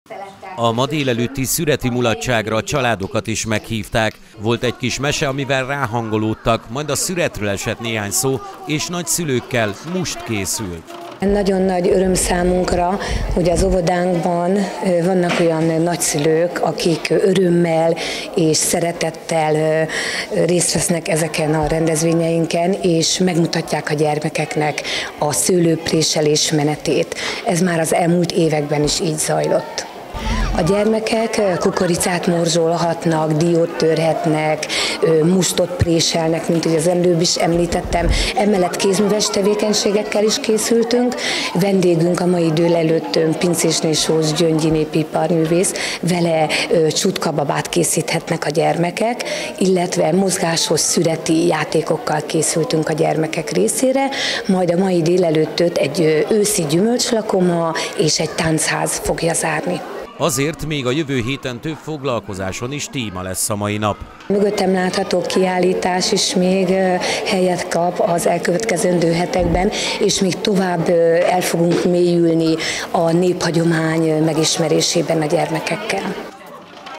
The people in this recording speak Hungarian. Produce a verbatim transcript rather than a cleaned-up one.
A ma délelőtti szüreti mulatságra a családokat is meghívták. Volt egy kis mese, amivel ráhangolódtak, majd a szüretről esett néhány szó, és nagyszülőkkel must készült. Nagyon nagy öröm számunkra, hogy az óvodánkban vannak olyan nagyszülők, akik örömmel és szeretettel részt vesznek ezeken a rendezvényeinken, és megmutatják a gyermekeknek a szőlőpréselés menetét. Ez már az elmúlt években is így zajlott. A gyermekek kukoricát morzsolhatnak, diót törhetnek, mustot préselnek, mint ahogy az előbb is említettem. Emellett kézműves tevékenységekkel is készültünk. Vendégünk a mai délelőttön pincésné Sós Gyöngyi iparművész, vele csutkababát készíthetnek a gyermekek, illetve mozgásos szüreti játékokkal készültünk a gyermekek részére, majd a mai délelőttöt egy őszi gyümölcslakoma és egy táncház fogja zárni. Azért még a jövő héten több foglalkozáson is téma lesz a mai nap. Mögöttem látható kiállítás is még helyet kap az elkövetkezendő hetekben, és még tovább el fogunk mélyülni a néphagyomány megismerésében a gyermekekkel.